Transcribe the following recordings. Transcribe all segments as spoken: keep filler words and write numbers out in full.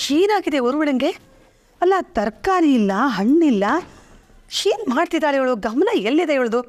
ಏನಾಗಿದೆ ಊರ್ಮಿಳಂಗೆ? ಅಲ್ಲ, ತರಕಾರಿ ಇಲ್ಲ, ಹಣ್ಣಿಲ್ಲ, ಏನು ಮಾಡ್ತಿದ್ದಾಳೆ ಇವಳು? ಗಮನ ಎಲ್ಲಿದೆ ಇವಳದು?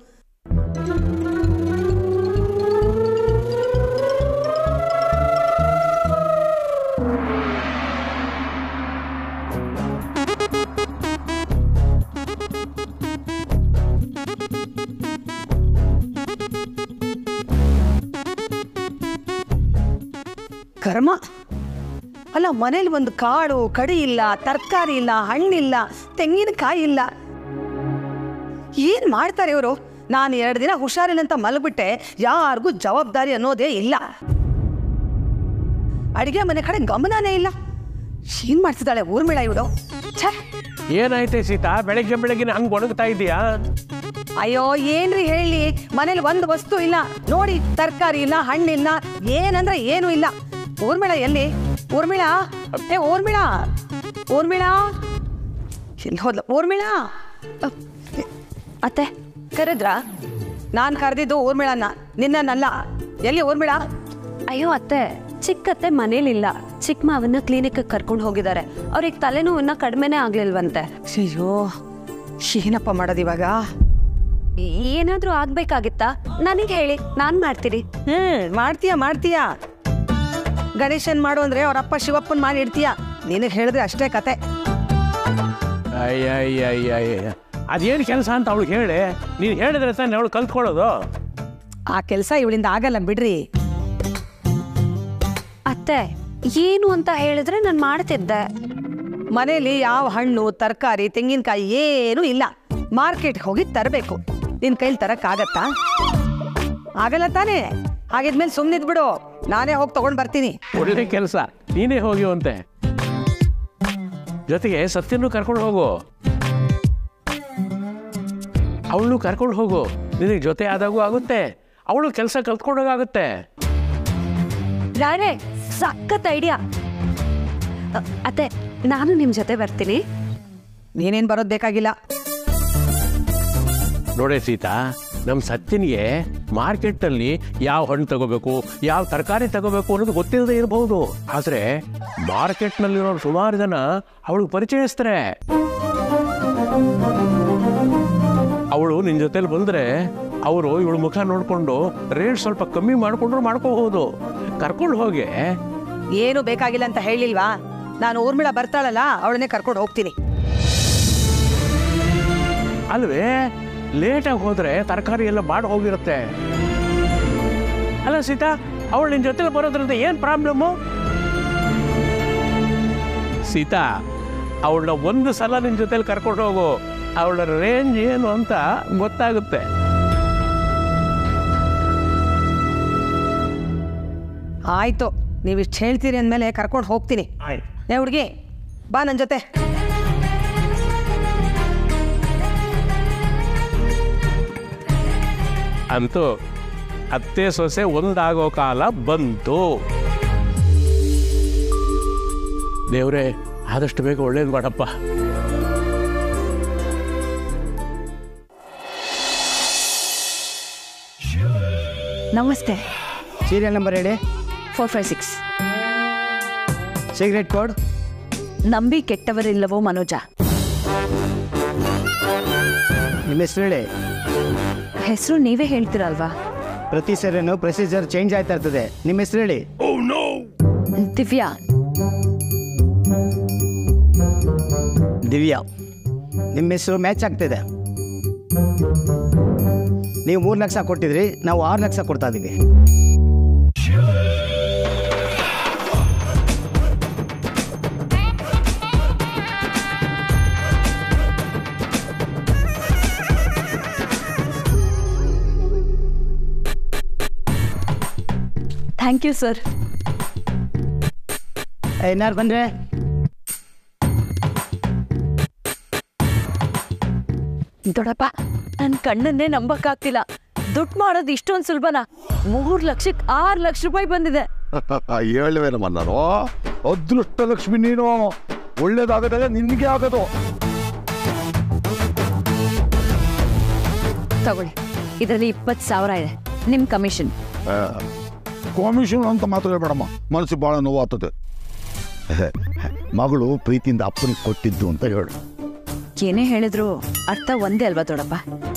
ಕರ್ಮ. ಅಲ್ಲ, ಮನೇಲಿ ಒಂದು ಕಾಳು ಕಡಿ ಇಲ್ಲ, ತರಕಾರಿ ಇಲ್ಲ, ಹಣ್ಣಿಲ್ಲ, ತೆಂಗಿನಕಾಯಿ ಇಲ್ಲ. ಏನ್ ಮಾಡ್ತಾರೆ ಇವರು? ನಾನು ಎರಡು ದಿನ ಹುಷಾರಿಲ್ಲ ಅಂತ ಮಲಗ್ಬಿಟ್ಟೆ, ಯಾರಿಗೂ ಜವಾಬ್ದಾರಿ ಅನ್ನೋದೇ ಇಲ್ಲ. ಅಡಿಗೆ ಮನೆ ಕಡೆ ಗಮನನೇ ಇಲ್ಲ. ಏನ್ ಮಾಡ್ತಿದ್ದಾಳೆ ಊರ್ಮಿಳ ಇವಳು? ಛೇ, ಏನಾಯ್ತೆ ಸೀತಾ? ಬೆಳಗ್ಗೆ ಬೆಳಗ್ಗೆ ಹಂಗೆ ಒಣಗ್ತಾ ಇದೀಯಾ? ಅಯ್ಯೋ, ಏನ್ರಿ ಹೇಳಿ, ಮನೇಲಿ ಒಂದು ವಸ್ತು ಇಲ್ಲ ನೋಡಿ. ತರಕಾರಿ ಇಲ್ಲ, ಹಣ್ಣಿಲ್ಲ, ಏನಂದ್ರೆ ಏನೂ ಇಲ್ಲ. ಊರ್ಮಿಳ ಎಲ್ಲಿ? ಊರ್ಮಿಳ, ಏ ಊರ್ಮಿಳ, ಊರ್ಮಿಳ ಎಲ್ಲಿ ಹೋದ್ಲ? ಊರ್ಮಿಳ ಅತ್ತೆ ಕರೆದ್ರಾ? ನಾನು ಕರೆದಿದ್ದು ಊರ್ಮಿಳನ್ನ, ನಿನ್ನನ್ನಲ್ಲ. ಎಲ್ಲಿ ಊರ್ಮಿಳ? ಅಯ್ಯೋ ಅತ್ತೆ, ಚಿಕ್ಕತ್ತೆ ಮನೇಲಿಲ್ಲ. ಚಿಕ್ಕ ಮಾವನ್ನ ಕ್ಲಿನಿಕ್ ಕರ್ಕೊಂಡು ಹೋಗಿದ್ದಾರೆ. ಅವ್ರಿಗೆ ತಲೆನೋವನ್ನ ಕಡಿಮೆನೇ ಆಗ್ಲಿಲ್ವಂತೆ. ಅಯ್ಯೋ, ಏನಪ್ಪ ಮಾಡೋದು ಇವಾಗ? ಏನಾದ್ರೂ ಆಗ್ಬೇಕಾಗಿತ್ತಾ? ನನಗೆ ಹೇಳಿ, ನಾನ್ ಮಾಡ್ತೀನಿ. ಹ್ಮ್ ಮಾಡ್ತೀಯ ಮಾಡ್ತೀಯ ಗಣೇಶನ್ ಮಾಡು ಅಂದ್ರೆ ಅವರಪ್ಪ ಶಿವಪ್ಪನ್ ಮಾಡಿ ಇಡ್ತೀಯ. ನಿನಗೆ ಹೇಳಿದ್ರೆ ಅಷ್ಟೇ ಕತೆ. ಅಯ್ಯಯ್ಯಯ್ಯ, ಅದೇನು ಕೆಲಸ ಅಂತ ಅವಳು ಹೇಳಿ. ನೀನು ಹೇಳಿದ್ರೆ ತಾನೆ ಅವಳು ಕಲ್ತ್ಕೊಳ್ಳೋದು. ಆ ಕೆಲಸ ಇವಳಿಂದ ಆಗಲ್ಲ ಬಿಡ್ರಿ. ಅತ್ತೆ, ಏನು ಅಂತ ಹೇಳಿದ್ರೆ ನಾನು ಮಾಡ್ತಿದ್ದೆ. ಮನೇಲಿ ಯಾವ ಹಣ್ಣು, ತರಕಾರಿ, ತೆಂಗಿನಕಾಯಿ ಏನೂ ಇಲ್ಲ. ಮಾರ್ಕೆಟ್ಗೆ ಹೋಗಿ ತರಬೇಕು. ನಿನ್ ಕೈಲಿ ತರಕ್ಕಾಗತ್ತಾ? ಆಗಲ್ಲ ತಾನೇ? ಹಾಗಿದ್ಮೇಲೆ ಸುಮ್ಮನಿದ್ ಬಿಡು, ನಾನೇ ಹೋಗಿ ತಗೊಂಡ್ ಬರ್ತೀನಿ. ಒಳ್ಳೆ ಕೆಲಸ, ನೀನೇ ಹೋಗಿವಂತೆ. ಜೊತೆಗೆ ಸತ್ಯನೂ ಕರ್ಕೊಂಡು ಹೋಗು. ಅವಳು ಕರ್ಕೊಂಡು ಹೋಗು, ನಿನಗೆ ಜೊತೆ ಆದಾಗೂ ಆಗುತ್ತೆ, ಅವಳು ಕೆಲಸ ಕಲ್ತ್ಕೊಂಡೋಗಾಗುತ್ತೆ. ರಾರೇ, ಸಖತ್ ಐಡಿಯಾ. ಅತ್ತೆ, ನಾನು ನಿಮ್ ಜೊತೆ ಬರ್ತೀನಿ. ನೀನೇನ್ ಬರೋದ್ ಬೇಕಾಗಿಲ್ಲ. ನೋಡೇ ಸೀತಾ, ನಮ್ಮ ಸತ್ಯನಿಗೆ ಮಾರ್ಕೆಟಲ್ಲಿ ಯಾವ ಹಣ್ಣು ತಗೋಬೇಕು, ಯಾವ ತರಕಾರಿ ತಗೋಬೇಕು ಅನ್ನೋದು ಗೊತ್ತಿಲ್ಲದೆ ಇರಬಹುದು. ಆದರೆ ಮಾರ್ಕೆಟ್ನಲ್ಲಿರೋ ಸುಮಾರು ಜನ ಅವಳಿಗೆ ಪರಿಚಯಿಸ್ತಾರೆ. ಅವಳು ನಿನ್ನ ಜೊತೆಲಿ ಬಂದರೆ ಅವರು ಇವಳು ಮುಖ ನೋಡಿಕೊಂಡು ರೇಟ್ ಸ್ವಲ್ಪ ಕಮ್ಮಿ ಮಾಡಿಕೊಂಡ್ರು ಮಾಡ್ಕೋಬಹುದು. ಕರ್ಕೊಂಡು ಹೋಗಿ. ಏನು ಬೇಕಾಗಿಲ್ಲ ಅಂತ ಹೇಳಿಲ್ವಾ? ನಾನು ಊರ್ಮಿಳ ಬರ್ತಾಳಲ್ಲ, ಅವಳನ್ನೇ ಕರ್ಕೊಂಡು ಹೋಗ್ತೀನಿ. ಅಲ್ವೇ, ಲೇಟಾಗಿ ಹೋದ್ರೆ ತರಕಾರಿ ಎಲ್ಲ ಮಾಡಿ ಹೋಗಿರುತ್ತೆ. ಅಲ್ಲ ಸೀತಾ, ಅವಳು ನಿನ್ನ ಜೊತೆ ಬರೋದ್ರಿಂದ ಏನು ಪ್ರಾಬ್ಲಮ್ಮು? ಸೀತಾ, ಅವಳನ್ನ ಒಂದು ಸಲ ನಿನ್ನ ಜೊತೆಲಿ ಕರ್ಕೊಂಡು ಹೋಗು, ಅವಳ ರೇಂಜ್ ಏನು ಅಂತ ಗೊತ್ತಾಗುತ್ತೆ. ಆಯ್ತು, ನೀವಿಷ್ಟು ಹೇಳ್ತೀರಿ ಅಂದಮೇಲೆ ಕರ್ಕೊಂಡು ಹೋಗ್ತೀನಿ. ಏ ಹುಡುಗಿ, ಬಾ ನನ್ನ ಜೊತೆ. ಅಂತೂ ಅತ್ತೆ ಸೊಸೆ ಒಂದಾಗೋ ಕಾಲ ಬಂತು. ದೇವ್ರೆ, ಆದಷ್ಟು ಬೇಗ ಒಳ್ಳೇದು ಮಾಡಪ್ಪ. ನಮಸ್ತೆ. ಸೀರಿಯಲ್ ನಂಬರ್ ಹೇಳಿ. Four five six. Cigarette code. ನಂಬಿ ಕೆಟ್ಟವರಿಲ್ಲವೋ ಮನೋಜ. ನಿಮ್ಮ ಹೆಸರು ಹೇಳಿ. ಹೆಸರು ನೀವೇ ಹೇಳ್ತೀರಲ್ವಾ? ಪ್ರತಿ ಸರಿನೂ ಪ್ರೊಸೀಜರ್ ಚೇಂಜ್ ಆಯ್ತಾ ಇರ್ತದೆ. ನಿಮ್ಮ ಹೆಸರು ಹೇಳಿ. ದಿವ್ಯಾ. ದಿವ್ಯಾ, ನಿಮ್ಮ ಹೆಸರು ಮ್ಯಾಚ್ ಆಗ್ತಿದೆ. ನೀವು ಮೂರು ಲಕ್ಷ ಕೊಟ್ಟಿದ್ರಿ, ನಾವು ಆರು ಲಕ್ಷ ಕೊಡ್ತಾ ಇದ್ದೀವಿ. Thank you sir. ಏನಾರು ಬಂದ್ರೆ ದೊಡ್ಡಪ್ಪ, ನನ್ನ ಕಣ್ಣನ್ನೇ ನಂಬಕ್ಕಾಗ್ತಿಲ್ಲ. ದುಡ್ಡು ಮಾಡೋದು ಇಷ್ಟೊಂದು ಸುಲಭನಾ? ಮೂರು ಲಕ್ಷಕ್ಕೆ ಆರು ಲಕ್ಷ ರೂಪಾಯಿ ಬಂದಿದೆ. ಹೇಳುವೇನಮ್ಮ ನಾನು, ಅದೃಷ್ಟ ಲಕ್ಷ್ಮಿ ನೀನು. ಒಳ್ಳೇದಾಗದೆ ನಿನ್ಗೆ ಆಗೋದು. ತಗೊಳ್ಳಿ, ಇದರಲ್ಲಿ ಇಪ್ಪತ್ತು ಸಾವಿರ ಇದೆ ನಿಮ್ಮ ಕಮಿಷನ್. ಕಮಿಷನ್ ಅಂತ ಮಾತ್ರ ಬೇಡಮ್ಮ, ಮನಸ್ಸಿಗೆ ಭಾಳ ನೋವು ಆಗ್ತದೆ. ಮಗಳು ಪ್ರೀತಿಯಿಂದ ಅಪ್ಪನಿಗೆ ಕೊಟ್ಟಿದ್ದು ಅಂತ ಹೇಳು. ಏನೇ ಹೇಳಿದ್ರು ಅರ್ಥ ಒಂದೇ ಅಲ್ವಾ ದೊಡ್ಡಪ್ಪ?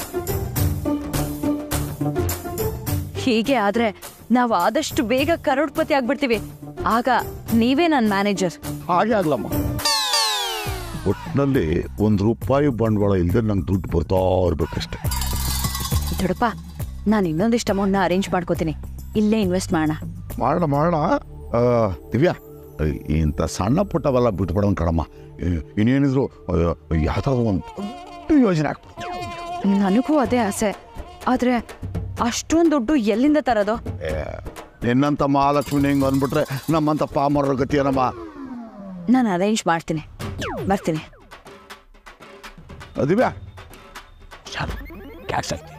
ಹೀಗೆ ಆದ್ರೆ ನಾವು ಆದಷ್ಟು ಬೇಗ ಕರೋಡ್ಪತಿ ಆಗ್ಬಿಡ್ತೀವಿ. ಆಗ ನೀವೇ ನನ್ನ ಮ್ಯಾನೇಜರ್. ಹಾಗೆ ಆಗ್ಲಮ್ಮ. ಒಟ್ಟಿನಲ್ಲಿ ಒಂದು ರೂಪಾಯಿ ಬಂಡವಾಳ ಇಲ್ಲದೆ ನಂಗೆ ದುಡ್ಡು ಬರ್ತಾ ಇರ್ಬೇಕಷ್ಟೆ. ದೊಡ್ಡಪ್ಪ, ನಾನು ಇನ್ನೊಂದಿಷ್ಟು ಅಮೌಂಟ್ನ ಅರೇಂಜ್ ಮಾಡ್ಕೋತೀನಿ. ಇಲ್ಲೇ ಇನ್ವೆಸ್ಟ್ ಮಾಡೋಣ. ಮಾಡೋಣ ಮಾಡೋಣ. ದಿವ್ಯಾ, ಇಂಥ ಸಣ್ಣ ಪುಟ್ಟವೆಲ್ಲ ಬಿಟ್ಬಿಡೋಣ ಕಣಮ್ಮ. ಇನ್ನೇನಿದ್ರು ಯಾವ್ದಾದ್ರು ಒಂದು ಯೋಜನೆ ಹಾಕ್ಬಿಡು. ನನಗೂ ಅದೇ ಆಸೆ. ಆದರೆ ಅಷ್ಟೊಂದು ದುಡ್ಡು ಎಲ್ಲಿಂದ ತರೋದು? ನಿನ್ನಂತ ಮಹಾಲಕ್ಷ್ಮಿ ಹಿಂಗೆ ಅಂದ್ಬಿಟ್ರೆ ನಮ್ಮಂತ ಪಾಮರ ಗತಿ ಏನಮ್ಮ. ನಾನು ಅರೇಂಜ್ ಮಾಡ್ತೀನಿ, ಬರ್ತೀನಿ. ದಿವ್ಯಾ, ಕ್ಯಾಶ್ ಆಯ್ತು.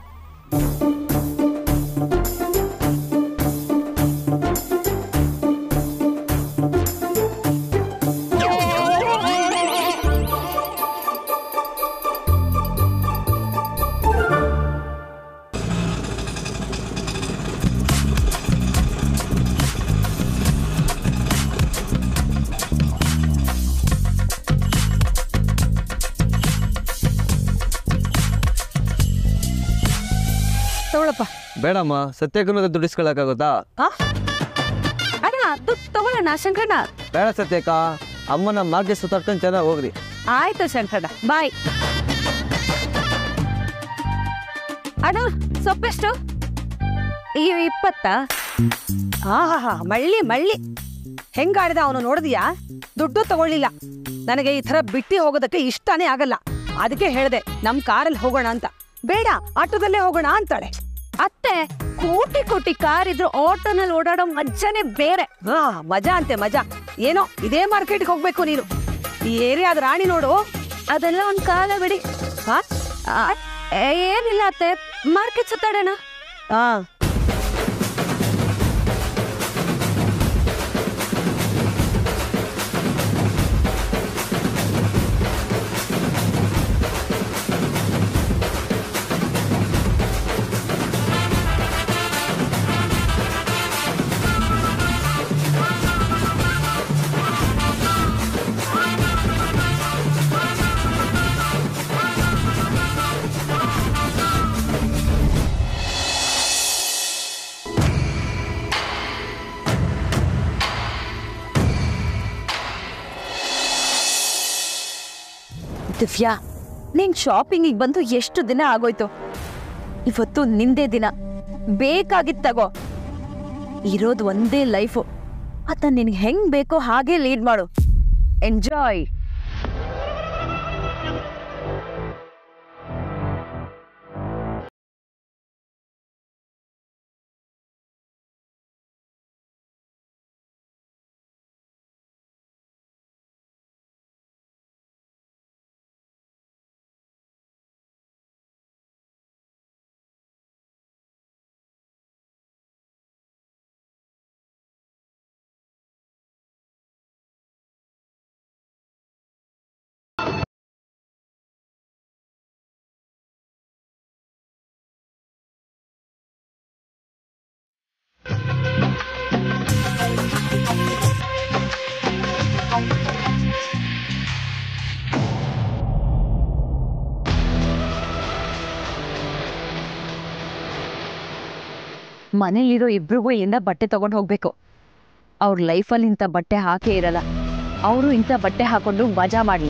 ತಗೊಳಪ್ಪ. ಬೇಡಮ್ಮ, ಸತ್ಯಕ್ಕೂ ದುಡಿಸ್ಕೊಳಕ್ಕಾಗುತ್ತಾ? ಅಣ್ಣ ದುಡ್ಡು ತಗೊಳ್ಳೋಣ ಶಂಕರಣ್ಣ. ಬೇಡ ಸತ್ಯಕ್ಕ, ಅಮ್ಮನ ಮಾರ್ಗೆ ಸುತ್ತಾಡ್ಕೊಂಡು ಚೆನ್ನಾಗಿ ಹೋಗ್ರಿ. ಆಯ್ತು ಶಂಕರಣ್ಣ, ಬಾಯ್. ಅಣ್ಣ ಸೊಪ್ಪೆಷ್ಟು? ಈ ಇಪ್ಪತ್ತಾ? ಹಾ ಹಾ ಹಾ ಮಳ್ಳಿ ಮಳ್ಳಿ ಹೆಂಗಾಡಿದ ಅವನು ನೋಡಿದ್ಯಾ? ದುಡ್ಡು ತಗೊಳ್ಳಿಲ್ಲ. ನನಗೆ ಈ ಥರ ಬಿಟ್ಟು ಹೋಗೋದಕ್ಕೆ ಇಷ್ಟನೇ ಆಗಲ್ಲ. ಅದಕ್ಕೆ ಹೇಳಿದೆ ನಮ್ ಕಾರಲ್ಲಿ ಹೋಗೋಣ ಅಂತ. ಬೇಡ, ಆಟೋದಲ್ಲೇ ಹೋಗೋಣ ಅಂತಾಳೆ. ಅತ್ತೆ, ಕೋಟಿ ಕೋಟಿ ಕಾರ್ ಇದ್ರು ಆಟೋನಲ್ಲಿ ಓಡಾಡೋ ಮಜ್ಜಾನೇ ಬೇರೆ. ಹಾ ಮಜಾ ಅಂತೆ ಮಜಾ. ಏನೋ ಇದೇ ಮಾರ್ಕೆಟ್ಗೆ ಹೋಗ್ಬೇಕು ನೀನು. ಈ ಏರಿಯಾದ ರಾಣಿ ನೋಡು. ಅದೆಲ್ಲ ಒಂದ್ ಕಾಲ ಬಿಡಿ. ಹಾ ಆ, ಏನಿಲ್ಲ ಅತ್ತೆ, ಮಾರ್ಕೆಟ್ ಸುತ್ತಾಡೋಣ. ಹಾ ದಿವ್ಯಾ, ನೀನ್ ಶಾಪಿಂಗಿಗೆ ಬಂದು ಎಷ್ಟು ದಿನ ಆಗೋಯ್ತು. ಇವತ್ತು ನಿಂದೇ ದಿನ. ಬೇಕಾಗಿತ್ತು ತಗೋ. ಇರೋದು ಒಂದೇ ಲೈಫು, ಅದನ್ನ ನಿನ್ಗೆ ಹೆಂಗ್ ಬೇಕೋ ಹಾಗೆ ಲೀಡ್ ಮಾಡು. ಎಂಜಾಯ್. ಮನೇಲಿರೋ ಇಬ್ರಿಗೂ ಇಂದ ಬಟ್ಟೆ ತಗೊಂಡು ಹೋಗ್ಬೇಕು. ಅವ್ರ ಲೈಫಲ್ಲಿ ಇಂಥ ಬಟ್ಟೆ ಹಾಕೇ ಇರಲ್ಲ. ಅವರು ಇಂಥ ಬಟ್ಟೆ ಹಾಕೊಂಡು ಮಜಾ ಮಾಡಲಿ.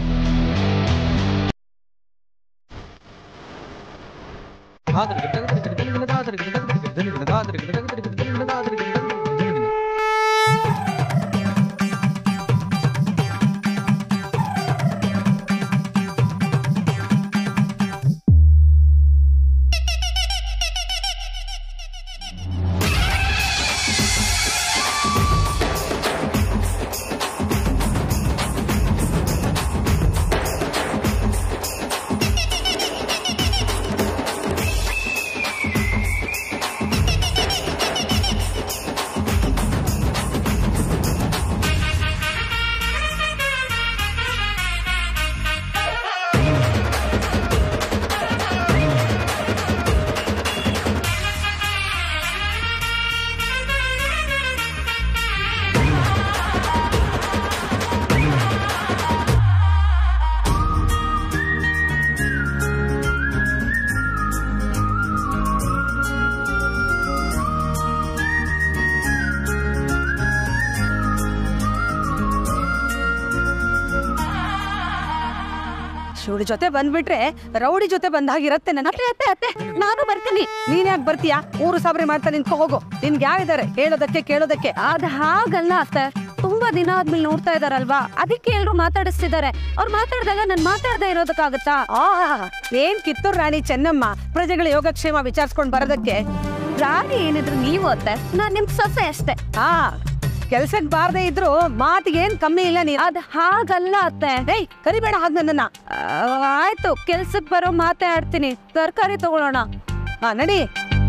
ಇವಳ ಜೊತೆ ಬಂದ್ಬಿಟ್ರೆ ರೌಡಿ ಜೊತೆ ಬಂದಾಗಿರತ್ತೆ ನನ್ನ. ಅತ್ತೆ ಅತ್ತೆ ಅತ್ತೆ ನಾನು ಬರ್ತೀನಿ. ನೀನ್ ಯಾಕೆ ಬರ್ತೀಯಾ? ಊರು ಸಾಬ್ರಿ ಮಾಡ್ತಾ ನಿಂತ್ಕೊ ಹೋಗು. ನಿನ್ಗೆ ಯಾರಿದ್ದಾರೆ ಹೇಳೋದಕ್ಕೆ ಕೇಳೋದಕ್ಕೆ? ಅದ್ ಹಾಗಲ್ಲ ಅತ್ತೆ, ತುಂಬಾ ದಿನ ಆದ್ಮೇಲೆ ನೋಡ್ತಾ ಇದಾರಲ್ವಾ, ಅದಕ್ಕೆ ಎಲ್ರು ಮಾತಾಡಿಸ್ತಿದ್ದಾರೆ. ಅವ್ರು ಮಾತಾಡಿದಾಗ ನಾನ್ ಮಾತಾಡದೆ ಇರೋದಕ್ಕಾಗತ್ತಾ? ಆ ಏನ್ ಕಿತ್ತೂರು ರಾಣಿ ಚೆನ್ನಮ್ಮ ಪ್ರಜೆಗಳ ಯೋಗಕ್ಷೇಮ ವಿಚಾರಿಸ್ಕೊಂಡ್ ಬರೋದಕ್ಕೆ? ರಾಣಿ ಏನಿದ್ರು ನೀವು ಅತ್ತೆ, ನಾನ್ ನಿಮ್ ಸೊಸೆ ಅಷ್ಟೇ. ಆ ಕೆಲ್ಸಕ್ ಬಾರ್ದೇ ಇದ್ರು ಮಾತಿಗೆ ಏನ್ ಕಮ್ಮಿ ಇಲ್ಲ ನೀ. ಅದ್ ಹಾಗಲ್ಲ ಅತ್ತೆ. ಏಯ್ ಕರಿಬೇಡ ಹಾಗ ನನ್ನ. ಆಯ್ತು, ಕೆಲ್ಸಕ್ ಬರೋ ಮಾತೇ ಆಡ್ತೀನಿ. ತರಕಾರಿ ತಗೊಳ್ಳೋಣ. ಹಾ ನಡಿ.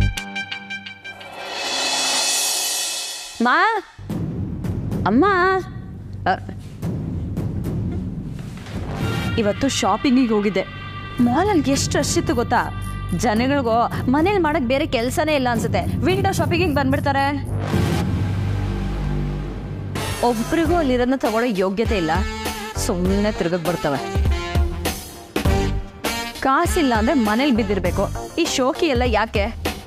ಮಾ ಅಮ್ಮ, ಇವತ್ತು ಶಾಪಿಂಗಿಗೆ ಹೋಗಿದ್ದೆ. ಮಾಲಲ್ಲಿ ಎಷ್ಟು ರಶ್ ಇತ್ತು ಗೊತ್ತಾ? ಜನಗಳಿಗೂ ಮನೇಲಿ ಮಾಡಕ್ ಬೇರೆ ಕೆಲ್ಸನೇ ಇಲ್ಲ ಅನ್ಸುತ್ತೆ. ವಿಂಡೋ ಶಾಪಿಂಗಿಗೆ ಬಂದ್ಬಿಡ್ತಾರೆ. ಒಬ್ರಿಗೂ ಅಲ್ಲಿರೋದನ್ನ ತಗೊಳ್ಳೋ ಯೋಗ್ಯತೆ ಇಲ್ಲ, ಸುಮ್ಮನೆ ತಿರ್ಗಕ್ ಬರ್ತವೆ. ಕಾಸಿಲ್ಲ ಅಂದ್ರೆ ಮನೇಲಿ ಬಿದ್ದಿರ್ಬೇಕು. ಈ ಶೋಕಿ ಎಲ್ಲ ಯಾಕೆ?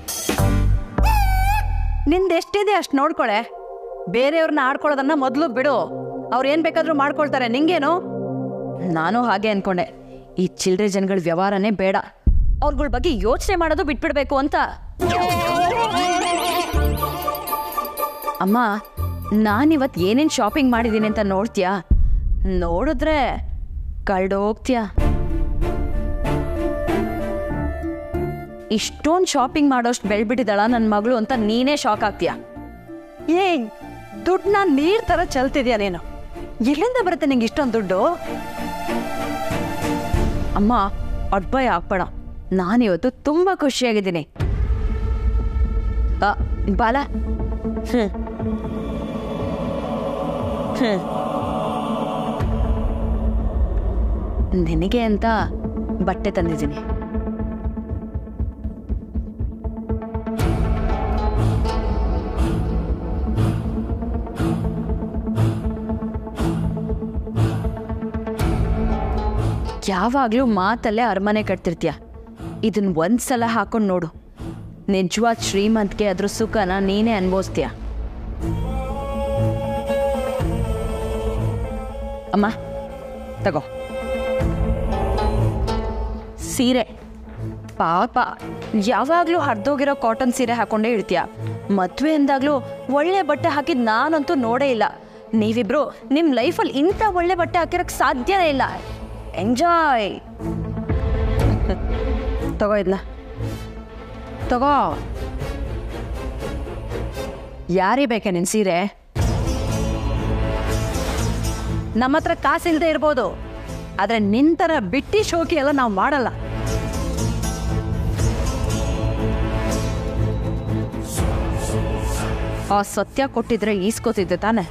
ನಿಂದ ಎಷ್ಟಿದೆ ಅಷ್ಟು ನೋಡ್ಕೊಳೆ. ಬೇರೆಯವ್ರನ್ನ ಆಡ್ಕೊಳ್ಳೋದನ್ನ ಮೊದಲು ಬಿಡು. ಅವ್ರು ಏನ್ ಬೇಕಾದ್ರೂ ಮಾಡ್ಕೊಳ್ತಾರೆ, ನಿಂಗೇನು? ನಾನು ಹಾಗೆ ಅನ್ಕೊಂಡೆ. ಈ ಚಿಲ್ಡ್ರೆ ಜನಗಳ ವ್ಯವಹಾರನೇ ಬೇಡ, ಅವ್ರಗಳ ಬಗ್ಗೆ ಯೋಚನೆ ಮಾಡೋದು ಬಿಟ್ಬಿಡ್ಬೇಕು ಅಂತ. ಅಮ್ಮ, ನಾನಿವತ್ತು ಏನೇನು ಶಾಪಿಂಗ್ ಮಾಡಿದ್ದೀನಿ ಅಂತ ನೋಡ್ತೀಯಾ? ನೋಡಿದ್ರೆ ಕಳ್ದೋಗ್ತೀಯಾ. ಇಷ್ಟೊಂದು ಶಾಪಿಂಗ್ ಮಾಡೋಷ್ಟು ಬೆಳ್ಬಿಟ್ಟಿದ್ದಾಳ ನನ್ನ ಮಗಳು ಅಂತ ನೀನೇ ಶಾಕ್ ಆಗ್ತೀಯಾ. ಏನ್ ದುಡ್ಡನ್ನ ನೀರ್ ತರ ಚಲ್ತಿದ್ಯಾ ನೀನು? ಎಲ್ಲಿಂದ ಬರುತ್ತೆ ನಿಂಗೆ ಇಷ್ಟೊಂದು ದುಡ್ಡು? ಅಮ್ಮ, ಅಡ್ಬಾಯ್ ಆಗ್ಬೇಡ. ನಾನಿವತ್ತು ತುಂಬಾ ಖುಷಿಯಾಗಿದ್ದೀನಿ. ಬಾಲ, ಹ್ಮ್ ಹ್ಮ್ ನಿನಗೆ ಅಂತ ಬಟ್ಟೆ ತಂದಿದ್ದೀನಿ. ಯಾವಾಗ್ಲೂ ಮಾತಲ್ಲೇ ಅರಮನೆ ಕಟ್ತಿರ್ತೀಯ. ಇದನ್ನ ಒಂದ್ಸಲ ಹಾಕೊಂಡು ನೋಡು, ನಿಜವಾದ ಶ್ರೀಮಂತಿಗೆ ಅದ್ರ ಸುಖನ ನೀನೇ ಅನುಭವಿಸ್ತೀಯ. ಅಮ್ಮ ತಗೋ ಸೀರೆ. ಪಾಪ, ಯಾವಾಗ್ಲೂ ಹರಿದೋಗಿರೋ ಕಾಟನ್ ಸೀರೆ ಹಾಕೊಂಡೇ ಇರ್ತೀಯ. ಮದ್ವೆ ಅಂದಾಗ್ಲೂ ಒಳ್ಳೆ ಬಟ್ಟೆ ಹಾಕಿದ್ ನಾನಂತೂ ನೋಡೇ ಇಲ್ಲ. ನೀವಿಬ್ರು ನಿಮ್ ಲೈಫಲ್ಲಿ ಇಂಥ ಒಳ್ಳೆ ಬಟ್ಟೆ ಹಾಕಿರಕ್ ಸಾಧ್ಯನೇ ಇಲ್ಲ. ಎಂಜಾಯ್. ತಗೋ ಇದನ್ನ ತಗೋ. ಯಾರೇ ಬೇಕೆ ನಿನ್ ಸೀರೆ? ನಮ್ಮ ಹತ್ರ ಕಾಸಿಲ್ದೆ ಇರ್ಬೋದು, ಆದ್ರೆ ನಿಂತರ ಬಿಟ್ಟಿ ಶೋಕಿ ಎಲ್ಲ ನಾವು ಮಾಡಲ್ಲ. ಆ ಸತ್ಯ ಕೊಟ್ಟಿದ್ರೆ ಈಸ್ಕೋತಿದ್ದೆ ತಾನೆ.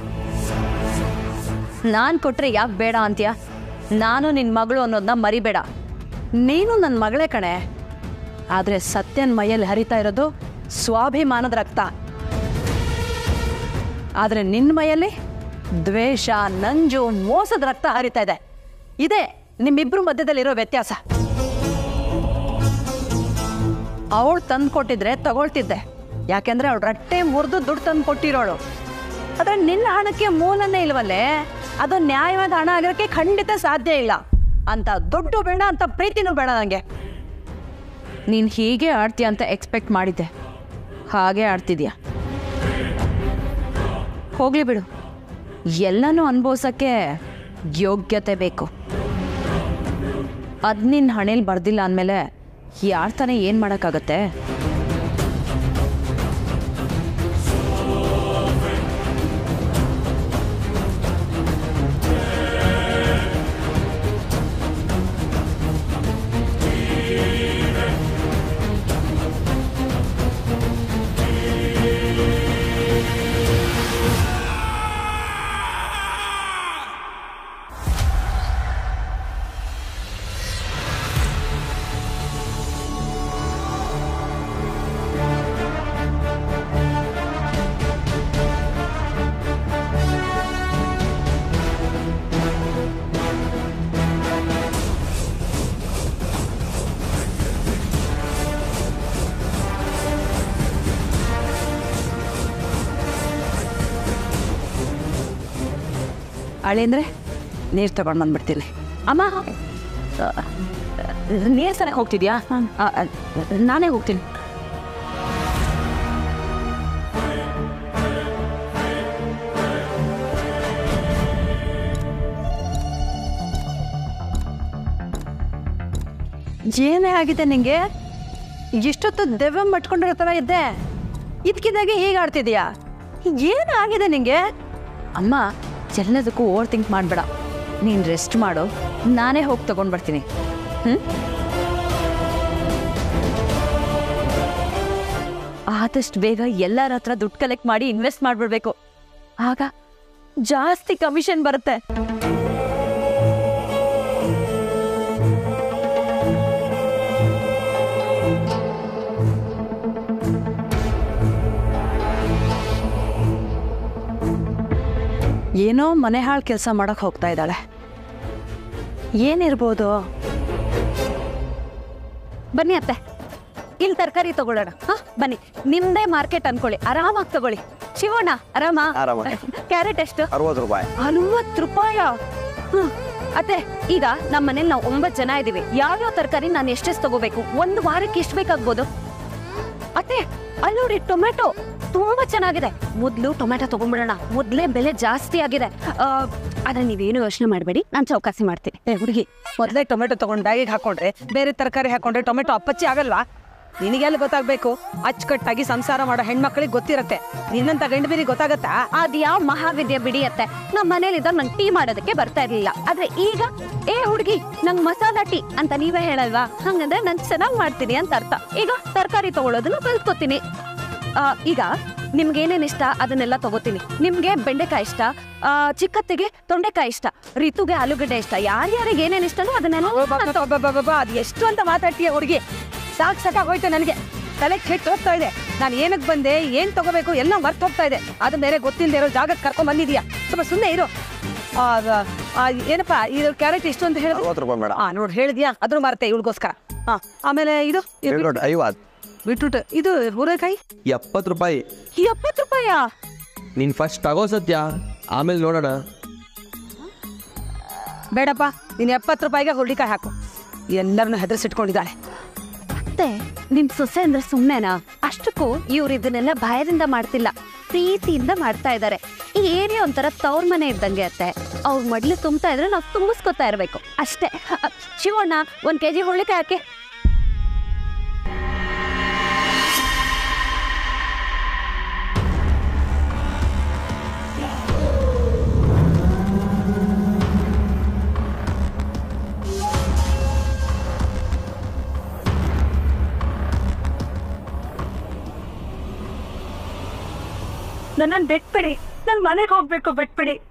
ನಾನ್ ಕೊಟ್ರೆ ಯಾಕೆ ಬೇಡ ಅಂತೀಯ? ನಾನು ನಿನ್ ಮಗಳು ಅನ್ನೋದನ್ನ ಮರಿಬೇಡ. ನೀನು ನನ್ನ ಮಗಳೇ ಕಣೆ, ಆದ್ರೆ ಸತ್ಯನ್ ಮೈಯಲ್ಲಿ ಹರಿತಾ ಇರೋದು ಸ್ವಾಭಿಮಾನದ ರಕ್ತ. ಆದ್ರೆ ನಿನ್ನ ಮೈಯಲ್ಲಿ ದ್ವೇಷ, ನಂಜು, ಮೋಸದ ರಕ್ತ ಹರಿತಾ ಇದೆ. ಇದೇ ನಿಮ್ಮಿಬ್ರು ಮಧ್ಯದಲ್ಲಿರೋ ವ್ಯತ್ಯಾಸ. ಅವಳು ತಂದು ಕೊಟ್ಟಿದ್ರೆ ತಗೊಳ್ತಿದ್ದೆ, ಯಾಕೆಂದ್ರೆ ಅವಳು ರಟ್ಟೆ ಮುರಿದು ದುಡ್ಡು ತಂದು ಕೊಟ್ಟಿರೋಳು. ಆದ್ರೆ ನಿನ್ನ ಹಣಕ್ಕೆ ಮೂಲನೇ ಇಲ್ವಲ್ಲೇ. ಅದು ನ್ಯಾಯವಾದ ಹಣ ಆಗಿರೋಕ್ಕೆ ಖಂಡಿತ ಸಾಧ್ಯ ಇಲ್ಲ. ಅಂತ ದುಡ್ಡು ಬೇಡ, ಅಂತ ಪ್ರೀತಿನೂ ಬೇಡ ನನಗೆ. ನೀನ್ ಹೀಗೆ ಆಡ್ತೀಯ ಅಂತ ಎಕ್ಸ್ಪೆಕ್ಟ್ ಮಾಡಿದ್ದೆ, ಹಾಗೆ ಆಡ್ತಿದ್ಯಾ. ಹೋಗ್ಲಿ ಬಿಡು, ಎಲ್ಲನೂ ಅನುಭವಿಸೋಕ್ಕೆ ಯೋಗ್ಯತೆ ಬೇಕು. ಅದ್ ನಿನ್ನ ಹಣೆಯಲ್ಲಿ ಬರ್ದಿಲ್ಲ ಅಂದಮೇಲೆ ಯಾರು ತಾನೇ ಏನು ಮಾಡೋಕ್ಕಾಗತ್ತೆ? ಅಳೇಂದ್ರೆ ನೀರು ತಗೊಂಡು ಬಂದ್ಬಿಡ್ತೀನಿ. ಅಮ್ಮ ನೀರು ಸರಕ್ಕೆ ಹೋಗ್ತಿದ್ಯಾ? ಆ, ಆ, ನಾನೇ ಹೋಗ್ತೀನಿ. ಏನೇ ಆಗಿದೆ ನಿಂಗೆ? ಇಷ್ಟೊತ್ತು ದೆವ್ವ ಮಟ್ಕೊಂಡಿರೋ ಥರ ಇದ್ದೆ, ಇದಕ್ಕಿದ್ದಾಗೆ ಹೀಗೆ ಆಡ್ತಿದ್ಯಾ? ಏನಾಗಿದೆ ನಿಂಗೆ? ಅಮ್ಮ, ಎಲ್ಲದಕ್ಕೂ ಓವರ್ ಥಿಂಕ್ ಮಾಡಬೇಡ. ನೀನು ರೆಸ್ಟ್ ಮಾಡು, ನಾನೇ ಹೋಗಿ ತಗೊಂಡು ಬರ್ತೀನಿ. ಹ್ಞೂ ಆದಷ್ಟು ಬೇಗ ಎಲ್ಲರ ಹತ್ರ ದುಡ್ಡು ಕಲೆಕ್ಟ್ ಮಾಡಿ ಇನ್ವೆಸ್ಟ್ ಮಾಡಿಬಿಡ್ಬೇಕು. ಆಗ ಜಾಸ್ತಿ ಕಮಿಷನ್ ಬರುತ್ತೆ. ಏನೋ ಮನೆ ಹಾಳು ಕೆಲಸ ಮಾಡಕ್ಕೆ ಹೋಗ್ತಾ ಇದ್ದಾಳೆ. ಏನಿರ್ಬೋದು? ಬನ್ನಿ ಅತ್ತೆ, ಇಲ್ಲಿ ತರಕಾರಿ ತಗೊಳ್ಳೋಣ. ಹಾ ಬನ್ನಿ, ನಿಮ್ದೇ ಮಾರ್ಕೆಟ್ ಅನ್ಕೊಳ್ಳಿ, ಆರಾಮಾಗಿ ತಗೊಳ್ಳಿ. ಶಿವಣ್ಣ ಆರಾಮ? ಆರಾಮ. ಕ್ಯಾರೆಟ್ ಎಷ್ಟು? ಅರವತ್ತು ರೂಪಾಯಿ. ಅರವತ್ತು ರೂಪಾಯ? ಹ್ಮ್ ಅತ್ತೆ, ಈಗ ನಮ್ಮ ಮನೇಲಿ ನಾವು ಒಂಬತ್ತು ಜನ ಇದೀವಿ. ಯಾವ್ಯಾವ ತರಕಾರಿ ನಾನು ಎಷ್ಟೆಷ್ಟು ತಗೋಬೇಕು? ಒಂದು ವಾರಕ್ಕೆ ಎಷ್ಟು ಬೇಕಾಗ್ಬೋದು? ಅತ್ತೆ ಅಲ್ಲಿ ನೋಡಿ, ಟೊಮೆಟೊ ತುಂಬಾ ಚೆನ್ನಾಗಿದೆ. ಮೊದ್ಲು ಟೊಮೆಟೊ ತಗೊಂಡ್ಬಿಡೋಣ, ಮೊದ್ಲೇ ಬೆಲೆ ಜಾಸ್ತಿ ಆಗಿದೆ. ಆದ್ರೆ ನೀವೇನು ಯೋಚನೆ ಮಾಡಬೇಡಿ, ನಾನು ಚೌಕಾಸಿ ಮಾಡ್ತೀನಿ. ಏ ಹುಡುಗಿ, ಮೊದಲೇ ಟೊಮೆಟೊ ತಗೊಂಡು ಬ್ಯಾಗಿಗೆ ಹಾಕೊಂಡ್ರೆ ಬೇರೆ ತರಕಾರಿ ಹಾಕೊಂಡ್ರೆ ಟೊಮೆಟೊ ಅಪ್ಪಚ್ಚಿ ಆಗಲ್ವಾ? ನಿನಗೆಲ್ಲ ಗೊತ್ತಾಗಬೇಕು. ಅಚ್ಚುಕಟ್ಟಾಗಿ ಸಂಸಾರ ಮಾಡೋ ಹೆಣ್ಮಕ್ಳಿಗೆ ಗೊತ್ತಿರತ್ತೆ. ನಿನ್ನಂತ ಗಂಡು ಬೀರಿ ಗೊತ್ತಾಗತ್ತಾ? ಅದ್ಯಾವ ಮಹಾವಿದ್ಯೆ ಬಿಡಿಯತ್ತೆ. ನಮ್ಮ ಮನೇಲಿದ್ದಾಗ ನಂಗೆ ಟೀ ಮಾಡೋದಕ್ಕೆ ಬರ್ತಾ ಇರ್ಲಿಲ್ಲ. ಆದ್ರೆ ಈಗ ಏ ಹುಡುಗಿ, ನಂಗೆ ಮಸಾಲಾ ಟೀ ಅಂತ ನೀವೇ ಹೇಳಲ್ವಾ? ಹಂಗಂದ್ರೆ ನಾನು ಚೆನ್ನಾಗಿ ಮಾಡ್ತೀನಿ ಅಂತ ಅರ್ಥ. ಈಗ ತರಕಾರಿ ತಗೊಳ್ಳೋದನ್ನ ಕಲ್ತ್ಕೋತೀನಿ. ಈಗ ನಿಮ್ಗೆ ಏನೇನು ಇಷ್ಟ ಅದನ್ನೆಲ್ಲ ತಗೋತೀನಿ. ನಿಮ್ಗೆ ಬೆಂಡೆಕಾಯಿ ಇಷ್ಟ, ಚಿಕ್ಕತ್ತಿಗೆ ತೊಂಡೆಕಾಯಿ ಇಷ್ಟ, ರಿತುಗೆ ಆಲೂಗಡ್ಡೆ ಇಷ್ಟ. ಯಾರ್ಯಾರಿಗೆ ಏನೇನು ಇಷ್ಟನೋ ಅದನ್ನೆಲ್ಲ ಅದು ಎಷ್ಟು ಅಂತ ಮಾತಾಡ್ತೀಯ ಹುಡುಗಿ? ಸಾಕು ಸಾಕಾಗಿ ಹೋಯ್ತು ನನಗೆ. ತಲೆ ಕೆಟ್ಟು ಹೋಗ್ತಾ ಇದೆ. ನಾನು ಏನಕ್ಕೆ ಬಂದೆ, ಏನು ತಗೋಬೇಕು ಎಲ್ಲ ಮರ್ತು ಹೋಗ್ತಾ ಇದೆ. ಅದು ಬೇರೆ ಗೊತ್ತಿಲ್ಲದೆ ಇರೋ ಜಾಗಕ್ಕೆ ಕರ್ಕೊಂಡ್ ಬಂದಿದ್ಯಾ? ಸ್ವಲ್ಪ ಸುಮ್ಮನೆ ಇರು. ಏನಪ್ಪ ಇದು ಕ್ಯಾರೆಟ್ ಎಷ್ಟು ಅಂತ ಹೇಳಿದ್ರು? ಅರವತ್ತು ರೂಪಾಯಿ ಮೇಡಮ್. ಹಾ ನೋಡಿ, ಹೇಳಿದ್ಯಾ? ಅದ್ರ ಮಾರ್ತೆ ಇವಳಿಗೋಸ್ಕರ. ಹಾ ಆಮೇಲೆ ಇದು ಐವತ್ತು. ಬಿಟ್ಬಿಟ್ಟು ಇದು ಹೂರೆಕಾಯಿ ಎಪ್ಪತ್ತು ರೂಪಾಯಿ. ಎಪ್ಪತ್ತು ರೂಪಾಯಾ? ನೀನು ಫಸ್ಟ್ ತಗೋ ಸತ್ಯ, ಆಮೇಲೆ ನೋಡೋಣ. ಬೇಡಪ್ಪ, ನೀನು ಎಪ್ಪತ್ತು ರೂಪಾಯಿಗೆ ಹುರುಳಿಕಾಯಿ ಹಾಕು. ಎಲ್ಲರನ್ನು ಹೆದರ್ಸಿಟ್ಕೊಂಡಿದ್ದಾಳೆ. ಮತ್ತೆ ನಿಮ್ ಸೊಸೆ ಅಂದ್ರೆ ಸುಮ್ಮನೆನಾ? ಅಷ್ಟಕ್ಕೂ ಇವ್ರು ಇದನ್ನೆಲ್ಲ ಭಯದಿಂದ ಮಾಡ್ತಿಲ್ಲ, ಪ್ರೀತಿಯಿಂದ ಮಾಡ್ತಾ ಇದ್ದಾರೆ. ಈ ಏರಿಯಾ ಒಂಥರ ತವ್ರ ಮನೆ ಇದ್ದಂಗೆ ಅತ್ತೆ. ಅವ್ರ ಮಡ್ಲು ತುಂಬ್ತಾ ಇದ್ರೆ ನಾವು ತುಂಬಿಸ್ಕೊತಾ ಇರ್ಬೇಕು ಅಷ್ಟೇ. ಶಿವಣ್ಣ, ಒಂದ್ ಕೆಜಿ ಹುರುಳಿಕಾಯಿ ಹಾಕಿ. ನನ್ನ ಬಿಟ್ಬಿಡಿ, ನನ್ ಮನೆಗೆ ಹೋಗ್ಬೇಕು, ಬಿಟ್ಬಿಡಿ.